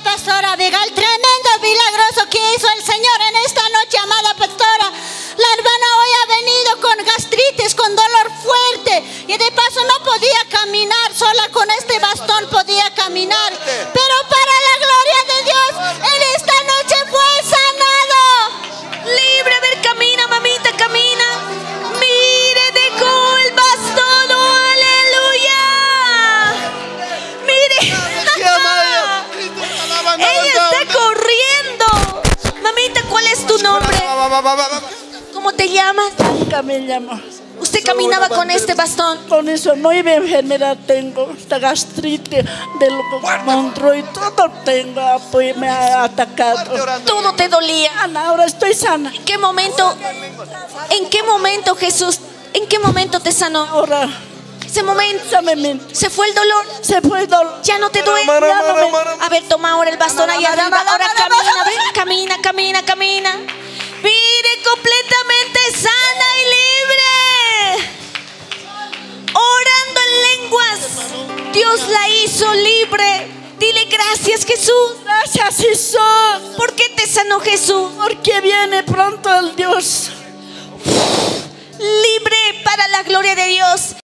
pastora Abigail. Tremendo milagroso que hizo el Señor en esta noche, amada pastora. La hermana hoy ha venido con gastritis, con dolor fuerte, y de paso no podía caminar, sola con este bastón podía caminar. Pero para la gloria de Dios, en esta noche fue sanado. Libre, a ver, camina, mamita, camina. Mire, dejó el bastón, oh, aleluya. Mire. Ella está corriendo. Mamita, ¿cuál es tu nombre? ¿Cómo te llamas? Nunca me llamo. ¿Usted caminaba con este bastón? Con eso, nueve enfermedad tengo. Esta gastritis del monstruo y todo tengo. Pues me ha atacado. Todo te dolía. Ana, ahora estoy sana. ¿En qué momento, Jesús? ¿En qué momento te sanó? Ahora, Ese momento. ¿Se fue el dolor? se fue el dolor. ¿Ya no te duele? Ya no me... A ver, toma ahora el bastón ahí arriba. Ahora camina, ven, camina, camina, camina. Mire, completamente sana y libre. Orando en lenguas. Dios la hizo libre. Dile gracias, Jesús. Gracias, Jesús. ¿Por qué te sanó Jesús? Porque viene pronto el Dios. Libre para la gloria de Dios.